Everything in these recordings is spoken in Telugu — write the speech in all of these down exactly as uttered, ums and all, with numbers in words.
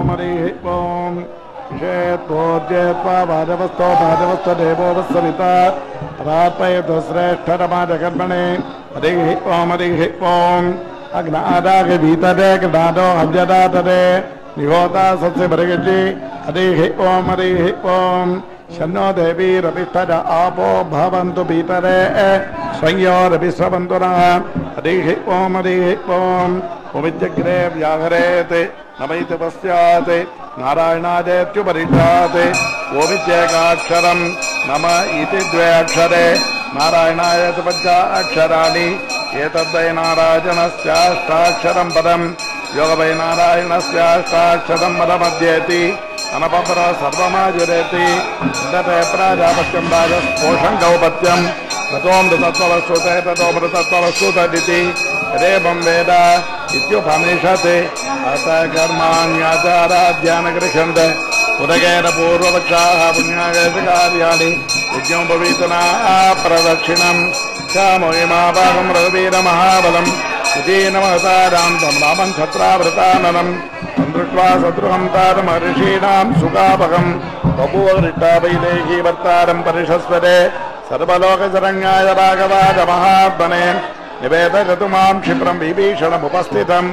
ओम हरि ओम विषेत्वोद्येत्वा भाजवस्तो भाजवस्त देवो वत्सविता प्रापयतु श्रेष्ठरमाजकर्मणे हरि ओम हरि ओम अग्नादागे भीतरे गणादो हव्यदातरे निहोता सत्से भरगति हरि ओम हरि ओम शन्नो देवी रविष्ठज आपो भवन्तु भीतरे स्वयोरभिस्रवन्तु नः हरि ओम हरि ओम ओमित्यग्रे व्याघरेत् नमैति पश्चात् नारायणादेत्युपरिष्टात् ओमित्येकाक्षरं नम इति द्वे अक्षरे नारायणायति पञ्च अक्षराणि एतद्वै नारायणस्याष्टाक्षरं पदं योगवै नारायणस्याष्टाक्षरं पदमध्येति अनपपर सर्वमाजुरेति इन्दते प्राजापत्यं राजस्पोषं गौपत्यं ततोऽमृतत्ववस्तुते ततोऽमृतत्ववस्तुतदिति रेवं वेद इत्युपनिषत् अथ कर्माण्याचाराध्यानगृह्यन्ते उदकेन पूर्वपक्षाः पुण्यागतिकार्याणि यज्ञोपवीतना प्रदक्षिणं श्यामोहिमाभागं रघुवीरमहाबलम् इति नमस्तारां तं रामं छत्रावृताननं तं दृष्ट्वा शत्रुहं तारमहर्षीणां सुखापकं बभूवृष्टावैदेही वर्तारं परिषस्वरे सर्वलोकशरण्याय राघवाय महात्मने निवेदयतु मां क्षिप्रं विभीषणमुपस्थितं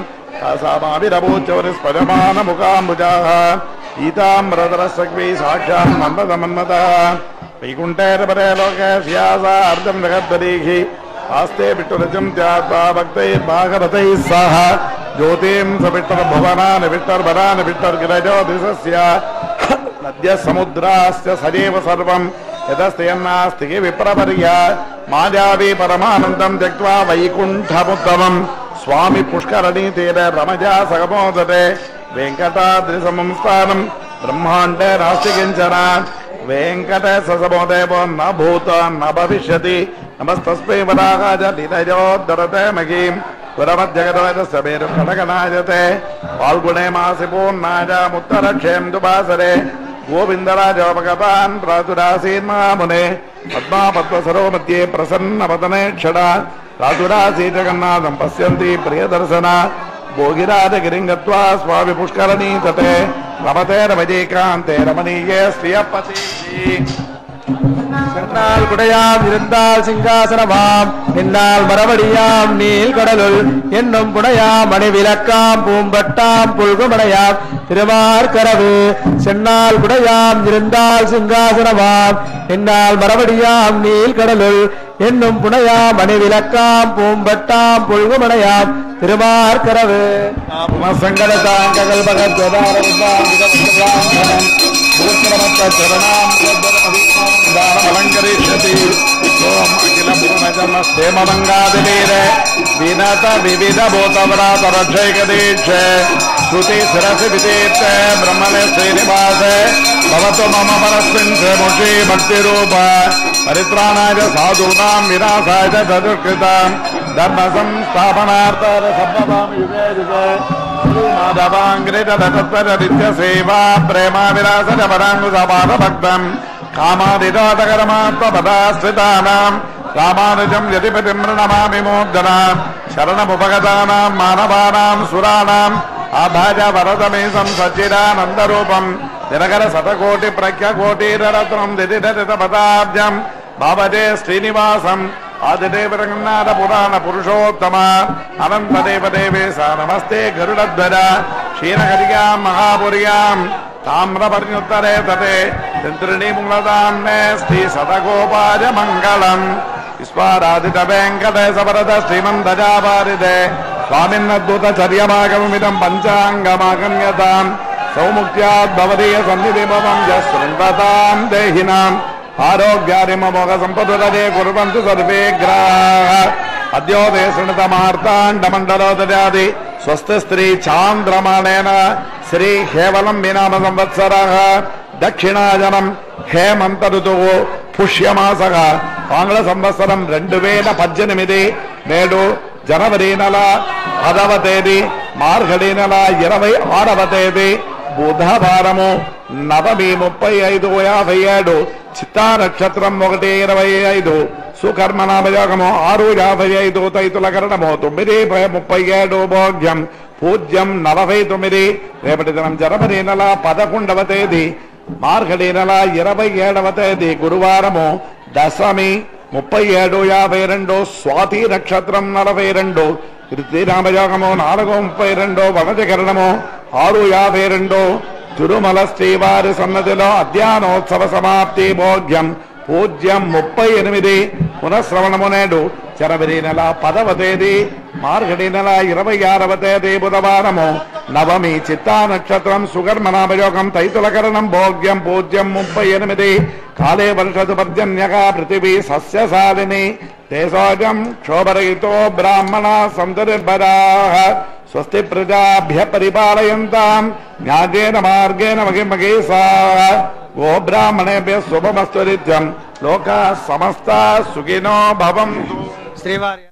तासामाविरभूचौरिस्पजमानमुखाम्बुजाः गीताम्रधरसग्वी साक्षात् मन्मथमन्मथः वैकुण्ठेरपरे लोके स्यासा अर्धं जगद्दरीः आस्ते विष्णुरजं त्यात्वा भक्तैर्भागवतैः सह ज्योतिं सविष्टर्भुवनानि विष्टर्भरानि विष्टर्गिरज्योतिषस्य नद्यः समुद्राश्च सदैव सर्वं यदस्ति विप्रपर्य मायावी परमानन्दं त्यक्त्वा वैकुण्ठमुत्तमं स्वामी पुष्करणी तीरे रमजा सगमोदते वेङ्कटाद्रिसमं स्थानं ब्रह्माण्डे नास्ति किञ्चन वेङ्कटेशसमो देवो न भूत न भविष्यति नमस्तस्मै वराहाय लीलयोद्धरते महीं पुरमध्यगतवैरस्य मेरुं कटकनायते फाल्गुणे मासि पूर्णायामुत्तरक्षेन्दुवासरे गोविन्दराजोपगतान् प्रातुरासीन्मामुने पद्मापद्मसरो मध्ये प्रसन्नवदने क्षणा प्रातुरासी जगन्नाथं पश्यन्ति प्रियदर्शना भोगिराजगिरिं गत्वा स्वामि पुष्करणी तटे रमते रमजीकान्ते रमणीये श्रियपतिः சென்னால் குடையாம் இருந்தால் சிங்காசனமாம் என்னால் மரவடியாம் நீல் கடலுள் என்னும் புடையாம் மணி விளக்காம் பூம்பட்டாம் புல்குமடையாம் திருமார்கரவு சென்னால் குடையாம் இருந்தால் சிங்காசனமாம் என்னால் மரவடியாம் நீல் கடலுள் என்னும் புடையாம் மணி விளக்காம் பூம்பட்டாம் புல்குமடையாம் திருமார்கரவு अलंकरिष्यति ओम अखिल पूर्णजन्म क्षेममंगादिनीरे विनत विविध भूतव्रात रक्षैकदीक्षे श्रुति शिरसि वितीर्थे ब्रह्मणे श्रीनिवासे भवतु मम परस्मिन् श्रीमुषी भक्तिरूप परित्राणाय साधूनां विनाशाय च चतुष्कृतां धर्म संस्थापनार्थं सम्पदां युगे युगे श्रीमाधवाङ्घ्रिततत्परनित्यसेवा प्रेमाविलासज पराङ्गुसपादभक्तं कामादिदातकरमात्मपदाश्रितानां रामानुजं यतिपतिं नमामि मूर्धनां शरणमुपगतानां मानवानां सुराणाम् आभाज वरदमेशं सच्चिदानन्दरूपं दिनकर शतकोटि प्रज्ञकोटिरत्नं दिदिदतितपदाब्जं भावजे श्रीनिवासम् आदिदेव रंगनाथ पुराण पुरुषोत्तम अनंत देव देवेश नमस्ते गरुड़ध्वज क्षीणकटिकां महापुर्यां ताम्रपर्णुत्तरे तटे चन्द्रणीमूलदाम्ने श्री सतगोपाय मंगलम् विश्वाराधित वेंकटेश वरद श्रीमन्तजापारिदे स्वामिन्नद्भुतचर्यमागममिदं पञ्चाङ्गमागम्यतां सौमुख्यात् भवदीय सन्निधिमवं यशृण्वतां देहिनाम् आरोग्यारिमोघ संपदुरदे कुर्वन्तु सर्वे ग्राः अद्योदय शृणुतमार्ताण्डमण्डलोदयादि स्वस्ति स्त्री चान्द्रमाणेन श्री हेवलं विनाम संवत्सरः दक्षिणायनं हेमंत ऋतुः पुष्यमासः आंग्ल संवत्सरं రెండు వేల పద్దెనిమిది నేడు జనవరి నెల పదవ తేదీ మార్గడి నెల ఇరవై ఆరవ తేదీ బుధవారము నవమి ముప్పై ఐదు యాభై ఏడు చిత్తా నక్షత్రం ఒకటి ఇరవై ఐదు సుకర్మనామయోగము ఆరు యాభై ఐదు తైతుల కరణము తొమ్మిది ముప్పై ఏడు భోగ్యం పూజ్యం నలభై తొమ్మిది రేపటి దినం జనవరి నెల పదకొండవ తేదీ మార్గడి నెల ఇరవై ఏడవ తేదీ గురువారము దశమి ముప్పై ఏడు యాభై రెండు స్వాతి నక్షత్రం నలభై రెండు శ్రీరామయోగము నాలుగు ముప్పై రెండు వనజకరణము ఆరు యాభై రెండు తిరుమల శ్రీవారి సన్నదిలో అధ్యానోత్సవ సమాప్తి భోగ్యం పూజ్యం ముప్పై ఎనిమిది పునఃశ్రవణము నేడు జనవరి నెల పదవ తేదీ మార్గడి నెల ఇరవై ఆరవ తేదీ బుధవారము నవమి చిత్తా నక్షత్రం సుగర్మనామయోగం తైతులకరణం భోగ్యం పూజ్యం ముప్పై ఎనిమిది కాలే వర్షతు పర్జన్యగా పృథివీ సస్యశాలిని తేజోజం క్షోభరహితో బ్రాహ్మణ సంతనిర్భరాః స్వస్తి ప్రజాభ్య పరిపాలయంతాం న్యాయేన మార్గేణ మహిమహేషాః గో బ్రాహ్మణేభ్య శుభమస్తు నిత్యం లోకా సమస్తా సుఖినో భవంతు. శ్రీవారి